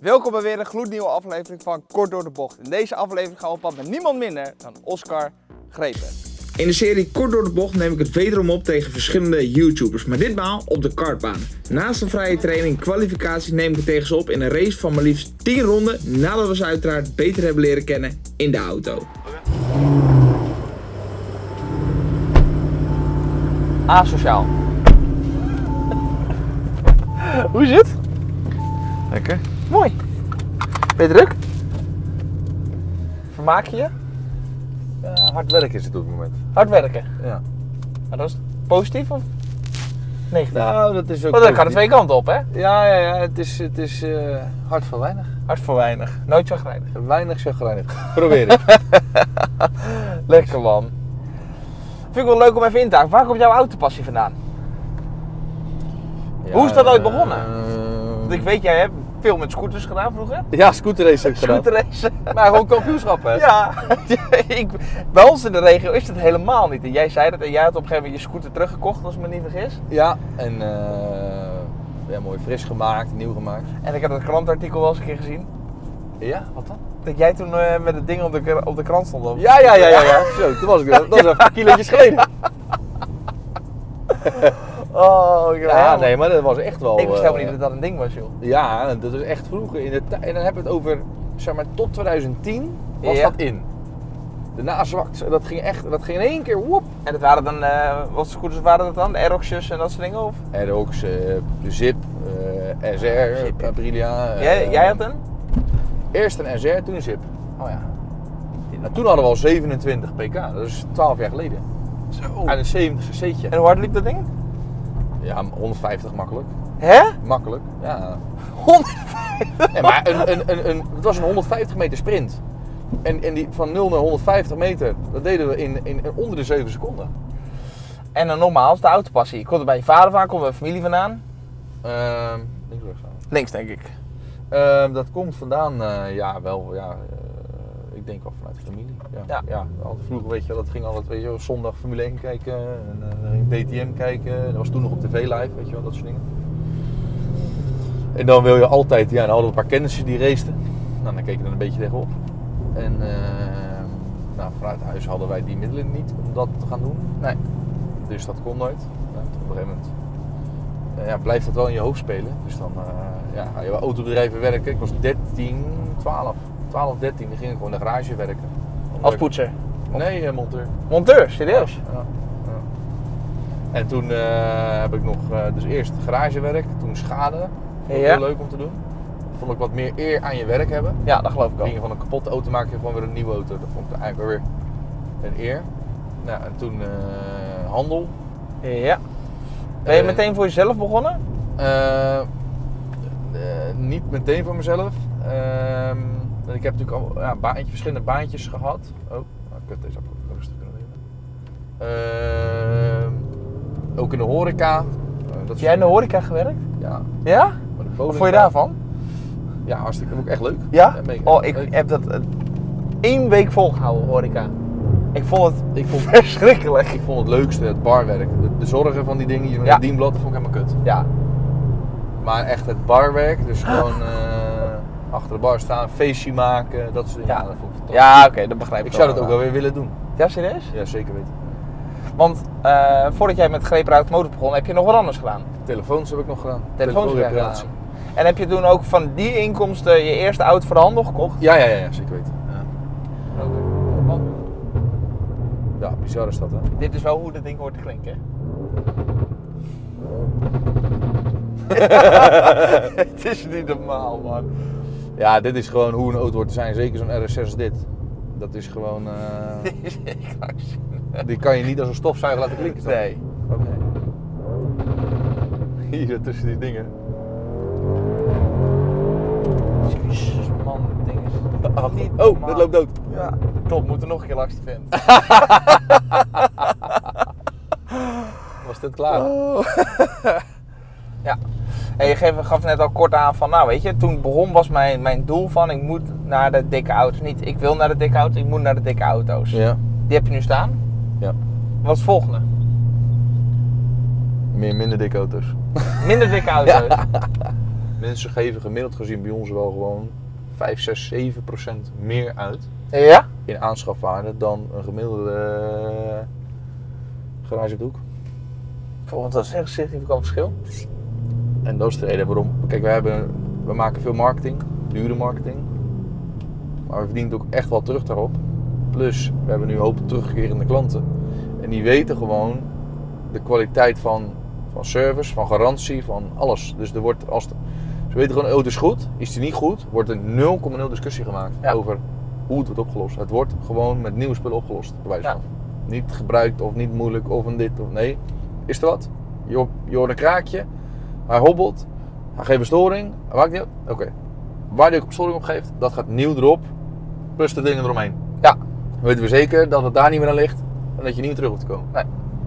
Welkom bij weer een gloednieuwe aflevering van Kort door de Bocht. In deze aflevering gaan we op pad met niemand minder dan Oscar Grepen. In de serie Kort door de Bocht neem ik het wederom op tegen verschillende YouTubers, maar ditmaal op de kartbaan. Naast een vrije training en kwalificatie neem ik het tegen ze op in een race van maar liefst 10 ronden nadat we ze uiteraard beter hebben leren kennen in de auto. Asociaal. Hoe is het? Lekker. Mooi. Ben je druk? Vermaak je je? Ja, hard werken is het op het moment. Hard werken. Ja. Maar dat is positief of negatief? Nou, dat is ook. Want dat gaat er twee kanten op, hè? Ja. Het is hard voor weinig. Hard voor weinig. Nooit chagrijnig. Weinig chagrijnig. Probeer ik. Lekker man. Vind ik wel leuk om even in te haken. Waar komt jouw autopassie vandaan? Ja, Hoe is dat ooit begonnen? Want ik weet, jij hebt veel met scooters gedaan vroeger. Ja, scooterrace heb ik gedaan. Scooterracen. Maar gewoon kampioenschap, hè? Ja, bij ons in de regio is dat helemaal niet. En jij zei dat en jij had op een gegeven moment je scooter teruggekocht, als ik me niet vergis. Ja, en ja, mooi fris gemaakt, nieuw gemaakt. En ik heb dat krantartikel wel eens een keer gezien. Ja, wat dan? Dat jij toen met het ding op de krant stond. Ja. Zo, toen was ik dat. Dat was even kilootjes geleden. Oh, Ja, nee, maar dat was echt wel. Ik wist helemaal niet dat dat een ding was, joh. Ja, dat is echt vroeger in de tijd. En dan hebben we het over, zeg maar, tot 2010 was Ja. dat in. Daarna zwakt, dat ging in één keer woep. En dat waren dan, wat scooters waren dat dan? De Aerox's en dat soort dingen? Of? Aerox, Zip, SR, Zip. Aprilia. Jij had een? Eerst een SR, toen een Zip. Oh ja. Nou, toen hadden we al 27 pk, dat is 12 jaar geleden. Zo. En een 70 cc'tje. En hoe hard liep dat ding? Ja, 150 makkelijk. Hè? Makkelijk, ja. 150? Nee, maar het was een 150 meter sprint. En die van 0 naar 150 meter, dat deden we in onder de 7 seconden. En dan nogmaals, de autopassie. Komt er bij je vader vandaan? Komt er bij familie vandaan? Links, rechts, aan. Links, denk ik. Dat komt vandaan, ik denk wel vanuit de familie. Ja. Altijd vroeger, weet je, dat ging altijd, weet je wel, zondag Formule 1 kijken en DTM kijken. Dat was toen nog op tv live, weet je wel, dat soort dingen. En dan wil je altijd, ja, dan hadden we een paar kennissen die raceten. Nou, dan keek je er een beetje tegenop. En vanuit huis hadden wij die middelen niet om dat te gaan doen. Nee. Dus dat kon nooit. Nou, op een gegeven moment blijft dat wel in je hoofd spelen. Dus dan ga je bij autobedrijven werken. Ik was 12, 13. Dan ging ik gewoon in de garage werken. Als poetser? Nee, monteur. Monteur, serieus? Ja. En toen heb ik nog dus eerst garagewerk, toen schade. Vond ik heel leuk om te doen. Vond ik wat meer eer aan je werk hebben. Ja, dat geloof ik Dan ook. ging je van een kapotte auto maken je gewoon weer een nieuwe auto. Dat vond ik eigenlijk wel weer een eer. Nou, en toen handel. Ja. Ben je meteen voor jezelf begonnen? Niet meteen voor mezelf. Ik heb natuurlijk al verschillende baantjes gehad. Oh, kut, deze heb ik ook rustig kunnen nemen. Ook in de horeca. Heb jij in de horeca gewerkt? Ja. Ja? Maar de Wat vond je daarvan? Ja, hartstikke. Ook echt leuk. Ja? Mega Oh, ik leuk. heb dat 1 week volgehouden, horeca. Ik vond het verschrikkelijk. Ik vond het leukste het barwerk. De zorgen van die dingen, je Ja. het dienblad, dat vond ik helemaal kut. Ja. Maar echt het barwerk, dus gewoon achter de bar staan, een feestje maken, dat soort dingen. Ja. Dat vond ik fantastisch. Ja, oké, dat begrijp ik. Ik zou dat ook wel weer willen doen. Ja, serieus? Ja, zeker weten. Want voordat jij met Grepen Automotive begon, heb je nog wat anders gedaan? Telefoons heb ik nog gedaan. Telefoons heb jij Telefoonreparatie. gedaan. En heb je toen ook van die inkomsten je eerste auto voor de handel gekocht? Ja, zeker weten. Ja. Ja, bizar is dat, hè? Dit is wel hoe dat ding hoort te klinken. Het is niet normaal, man. Ja, dit is gewoon hoe een auto hoort te zijn. Zeker zo'n RS6 als dit. Dat is gewoon... die kan je niet als een stofzuiger laten klinken. toch? Nee. Oké. Hier tussen die dingen. Jezus, man, dat ding is niet Oh, normaal. dit loopt dood. Ja, top, moet er nog een keer langs te vinden. Was dit klaar? Oh. Ja. En je gaf net al kort aan van, nou weet je, toen ik begon was mijn doel van, ik moet naar de dikke auto's. Niet, ik wil naar de dikke auto's, ik moet naar de dikke auto's. Ja. Die heb je nu staan. Ja. Wat is het volgende? Minder dikke auto's. Minder dikke auto's. Mensen geven gemiddeld gezien bij ons wel gewoon 5, 6, 7% meer uit Ja? in aanschafwaarde dan een gemiddelde garage op de hoek. Volgens dat is echt een significant verschil. En dat is de reden waarom. Kijk, we maken veel marketing, dure marketing. Maar we verdienen het ook echt wel terug daarop. Plus, we hebben nu een hoop terugkerende klanten. En die weten gewoon de kwaliteit van service, van garantie, van alles. Dus er wordt, ze weten gewoon, oh, het is goed. Is het niet goed, wordt er 0,0 discussie gemaakt over hoe het wordt opgelost. Het wordt gewoon met nieuwe spullen opgelost, bij wijze van. Niet gebruikt of niet moeilijk of een dit of nee. Is er wat? Je hoort een kraakje, hij hobbelt, hij geeft een storing, hij maakt niet uit. Oké. Waar hij ook storing op geeft, dat gaat nieuw erop, plus de dingen eromheen. Ja. Dan weten we zeker dat het daar niet meer aan ligt en dat je niet meer terug hoeft te komen. Nee.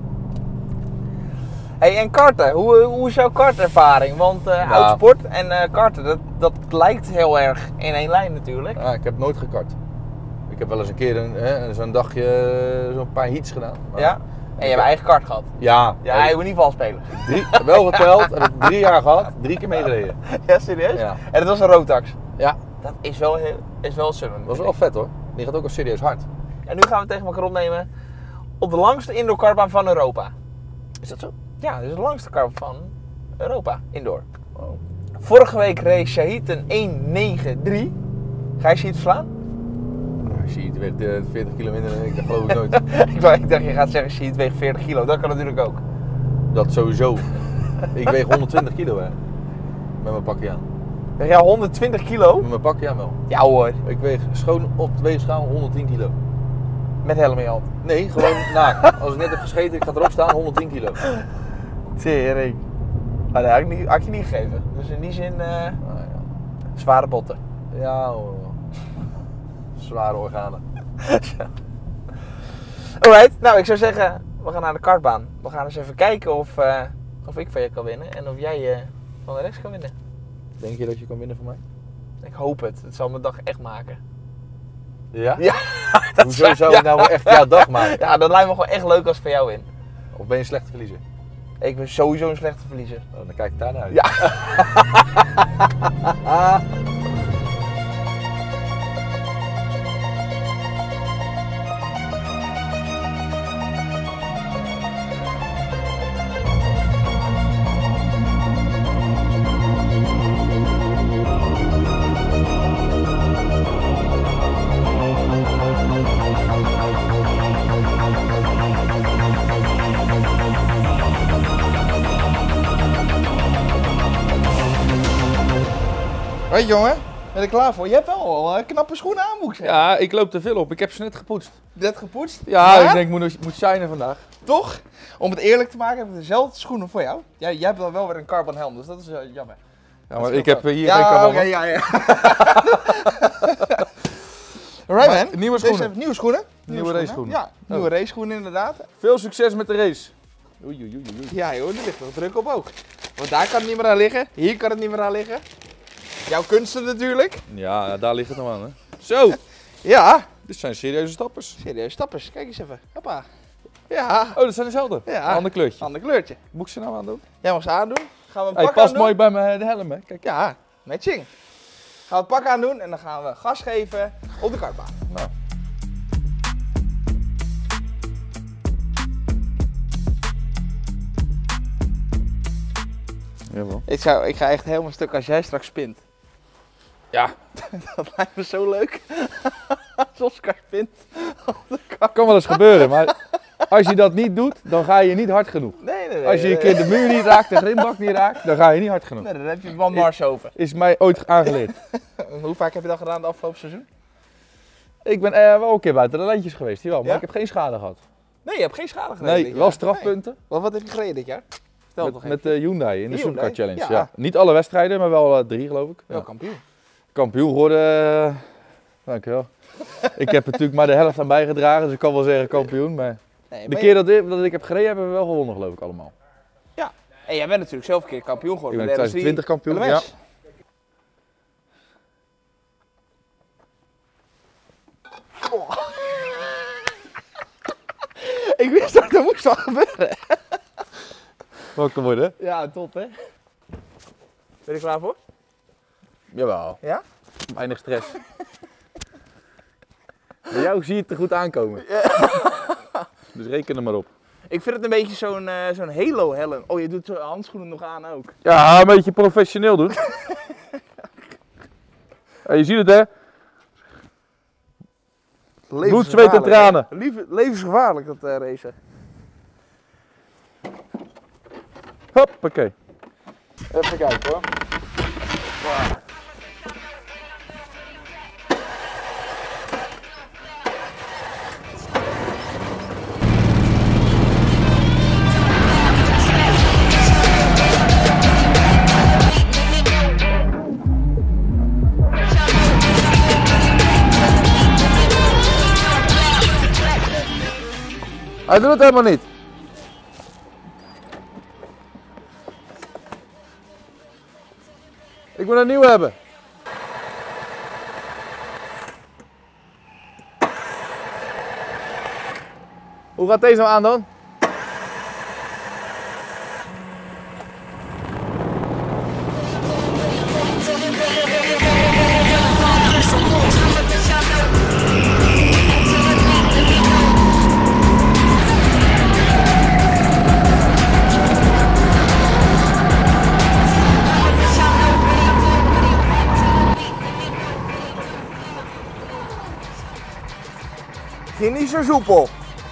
Hey, en karten, hoe is jouw kartervaring? Want oudsport en karten, dat lijkt heel erg in één lijn natuurlijk. Ja, ik heb nooit gekart. Ik heb wel eens een keer zo'n dagje zo'n paar heats gedaan. Maar Ja? En je hebt eigen kart gehad? Ja. Ja, je moet niet vals spelen. Wel geteld, heb ik 3 jaar gehad, 3 keer meegereden. Ja, serieus? Ja. En dat was een Rotax? Ja, Dat is wel sullen. dat was wel vet hoor. Die gaat ook wel serieus hard. En nu gaan we tegen elkaar opnemen op de langste indoor kartbaan van Europa. Is dat zo? Ja, dit is de langste kartbaan van Europa, indoor. Wow. Vorige week reed Shahid een 1.93. Ga je Shahid verslaan? Shit, weegt 40 kilo minder dan ik, dat geloof ik nooit. Ik dacht, je gaat zeggen Shahid weegt 40 kilo. Dat kan natuurlijk ook. Dat sowieso. Ik weeg 120 kilo hè. Met mijn pakje aan. Weeg jij 120 kilo? Met mijn pakje aan wel. Ja hoor. Ik weeg schoon op de weegschaal 110 kilo. Met helm in je hand. Nee, gewoon naakt. Als ik net heb gescheten, ik ga erop staan, 110 kilo. Tering. Maar dat had je niet gegeven. Dus in die zin, zware botten. Ja hoor. Zware organen. Alright, nou ik zou zeggen, we gaan naar de kartbaan. We gaan eens even kijken of ik van je kan winnen en of jij van de rest kan winnen. Denk je dat je kan winnen van mij? Ik hoop het. Het zal mijn dag echt maken. Ja? Ja. Hoezo zou ik nou wel echt jouw dag maken? Ja, dat lijkt me gewoon echt leuk als ik van jou win. Of ben je een slechte verliezer? Ik ben sowieso een slechte verliezer. Oh, dan kijk ik daar naar uit. Ja. Hoi jongen, ben je er klaar voor? Je hebt wel knappe schoenen aan, moet ik zeggen. Ja, ik loop te veel op. Ik heb ze net gepoetst. Net gepoetst? Ja, Maar, ik denk ik moet shinen vandaag. toch, om het eerlijk te maken, heb ik dezelfde schoenen voor jou. Ja, jij hebt dan wel weer een carbon helm, dus dat is jammer. Ja, maar ik heb hier ja, geen carbon. oké, ja. Alright man, nieuwe schoenen. Deze, nieuwe schoenen. Nieuwe raceschoenen. Ja, nieuwe raceschoenen inderdaad. Veel succes met de race. Oei, oei, oei, oei. Ja joh, die ligt nog druk op ook. Want daar kan het niet meer aan liggen, hier kan het niet meer aan liggen. Jouw kunsten natuurlijk. Ja, daar ligt het nog aan hè. Zo, Ja, dit zijn serieuze stappers. serieus stappers. Kijk eens even. Hoppa. Ja, Oh, dat zijn dezelfde. Ja. Ander kleurtje. ander kleurtje. Moet ik ze nou aandoen? Jij mag ze aandoen. Gaan we een Hij pak past aandoen. mooi bij mijn helm hè. Kijk. Ja, matching. Gaan we het pak aandoen en dan gaan we gas geven op de kartbaan. Nou. Jawel. Ik ga echt helemaal stuk als jij straks spint. Ja, Dat lijkt me zo leuk. Als Oscar spint op de kar. kan wel eens gebeuren, maar als je dat niet doet, dan ga je niet hard genoeg. Nee. Als je een keer de muur niet raakt, de grindbak niet raakt, dan ga je niet hard genoeg. Nee, dan heb je een mars over. Is mij ooit aangeleerd. Hoe vaak heb je dat gedaan het afgelopen seizoen? Ik ben wel een keer buiten de lijntjes geweest, jawel, maar Ja? ik heb geen schade gehad. Nee, je hebt geen schade gereden. dit Nee, jaar. wel strafpunten. Nee. Wat heb je gereden dit jaar? Vertel toch Met even. de Hyundai in de Hyundai? Supercar Challenge. Ja. Ja. Niet alle wedstrijden, maar wel 3 geloof ik. Wel Ja. kampioen. Kampioen geworden. Dankjewel. Ik heb natuurlijk maar de helft aan bijgedragen, dus ik kan wel zeggen kampioen. Maar Nee, de keer dat ik heb gereden, hebben we wel gewonnen geloof ik allemaal. En jij bent natuurlijk zelf een keer kampioen Ik geworden. ben bij in de 2020 kampioen. Ja. LMS. Ik wist dat er moest wel gebeuren. Welke worden? Ja, top hè. Ben je er klaar voor? Jawel. Ja? Weinig stress. Bij jou zie je het te goed aankomen. Dus reken er maar op. Ik vind het een beetje zo'n Halo helm. Oh, je doet zo handschoenen nog aan ook. Ja, een beetje professioneel doen. Ja, je ziet het hè. Bloed, zweet en tranen. Levensgevaarlijk dat racen. Hoppakee. Even kijken hoor. Hij doet het helemaal niet. Ik moet een nieuwe hebben. Hoe gaat deze nou aan dan? Ging niet zo soepel.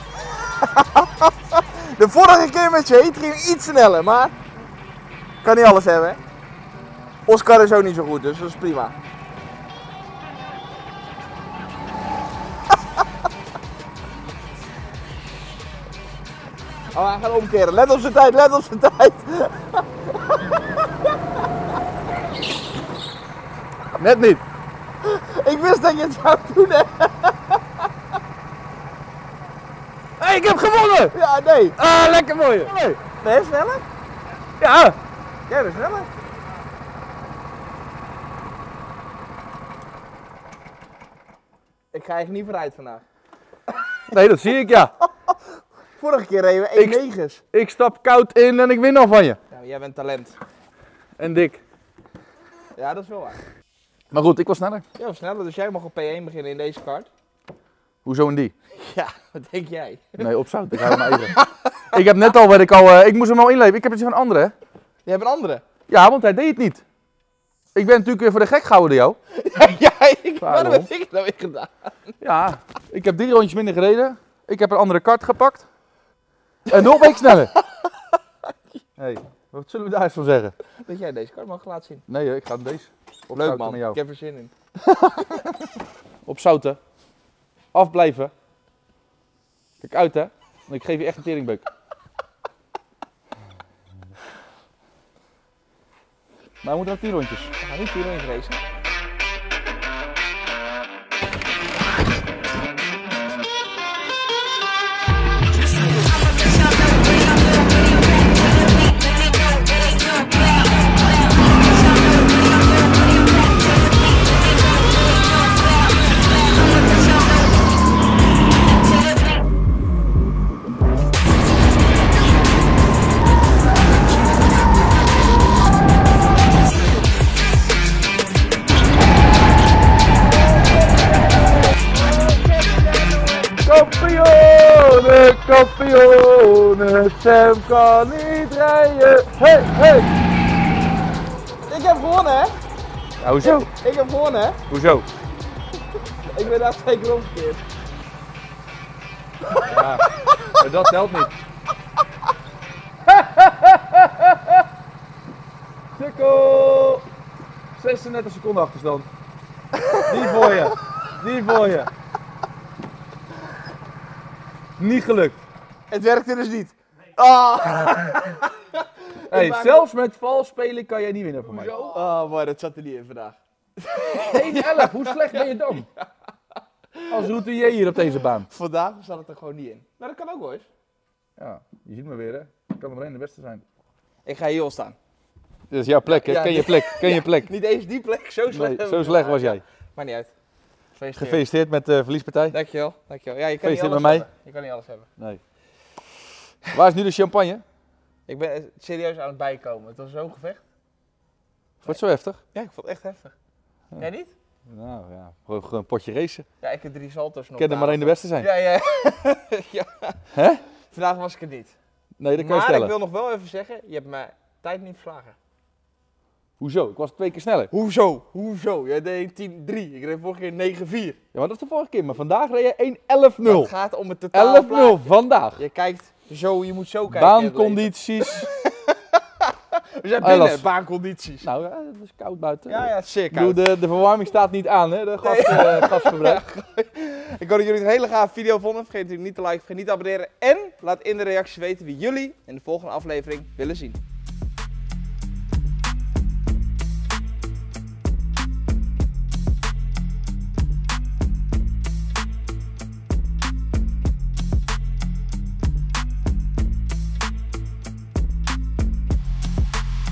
De vorige keer met je heet ging iets sneller, maar kan niet alles hebben. Hè? Oscar is ook niet zo goed, dus dat is prima. Oh, hij gaat omkeren. Let op zijn tijd, let op zijn tijd. Net niet. Ik wist dat je het zou doen, hè. Hey, ik heb gewonnen! Ja, nee. Ah, lekker voor je. Nee. Ben je sneller? Ja. Jij bent sneller. Ik ga echt niet vooruit vandaag. Nee, dat zie ik ja. Vorige keer reden we 1-9's. Ik stap koud in en ik win al van je. Ja, jij bent talent. En dik. Ja, dat is wel waar. Maar goed, ik was sneller. Jij was sneller, dus jij mag op P1 beginnen in deze kart. Hoezo in die? Ja, wat denk jij? Nee, op zout. Ik hou maar even. Ik heb net al, ik moest hem al inleveren. Ik heb het van een andere, hè? Je hebt een andere. Ja, want hij deed het niet. Ik ben natuurlijk weer voor de gek gehouden door jou. Waarom heb ik het nou weer gedaan? Ja, ik heb 3 rondjes minder gereden. Ik heb een andere kart gepakt. En nog een week sneller. Hey, wat zullen we daar eens van zeggen? Dat jij deze kart mag laten zien. Nee, ik ga deze. Op Leuk zouten man, met jou. ik heb er zin in. Op zouten. Afblijven. Kijk uit hè. Want ik geef je echt een teringbeuk. Maar we moeten nog 10 rondjes. We gaan niet 10 rondjes racen. Kampioenen, Sam kan niet rijden. Hey, hey! Ik heb gewonnen, hè? Ja, hoezo? Ik heb gewonnen, hè? Hoezo? Ik ben daar 2 keer omgekeerd. Ja, maar dat telt niet. Sikkel! 36 seconden achterstand. Die voor je. Die voor je. Niet gelukt. Het werkte dus niet. Ah! Hey, zelfs met vals spelen kan jij niet winnen voor mij. Oh, mooi, dat zat er niet in vandaag. 1-11, hoe slecht ben je dan? Als routier hier op deze baan. Vandaag zat het er gewoon niet in. Maar dat kan ook wel eens. Ja, je ziet me weer hè. Ik kan er maar één de beste zijn. Ik ga hier al staan. Dit is jouw plek hè, Ja, ken je plek, ken je plek. Niet eens die plek, zo slecht. Nee, zo slecht was jij. Maar niet uit. Gefeliciteerd met de verliespartij. Dankjewel, dankjewel. Ja, je kan niet Gefeliciteerd alles met mij. hebben. Je kan niet alles hebben. Nee. Waar is nu de champagne? Ik ben serieus aan het bijkomen. Het was zo'n gevecht. Wordt het zo heftig? Ja, ik vond het echt heftig. Jij niet? Nou ja, gewoon een potje racen. Ja, ik heb 3 salto's nog. Kan er maar één de beste zijn. Ja. Ja. Hè? Vandaag was ik het niet. Nee, dat kan je Maar stellen. ik wil nog wel even zeggen, je hebt mijn tijd niet verslagen. Hoezo? Ik was 2 keer sneller. Hoezo? Jij deed 10-3. Ik reed vorige keer 9-4. Ja, maar dat is de vorige keer. Maar vandaag reed je 1-11-0. Het gaat om het totaal 11-0 vandaag. Je kijkt zo, je moet zo kijken. Baancondities. We zijn binnen, baancondities. Nou, ja, het is koud buiten. Ja, zeer Ik bedoel, koud. de verwarming staat niet aan, hè? De gasverbruik. Ik hoop dat jullie het een hele gaaf video vonden. Vergeet natuurlijk niet te liken, vergeet niet te abonneren. En laat in de reacties weten wie jullie in de volgende aflevering willen zien.